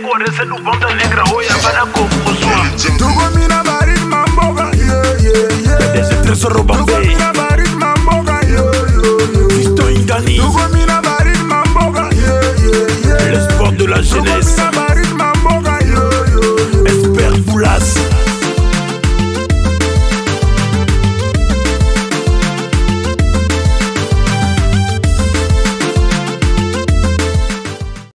correse tu ponta negra hoy a para con Tu gomina barir mamboga, yeah, yeah, yeah. Desde tres roban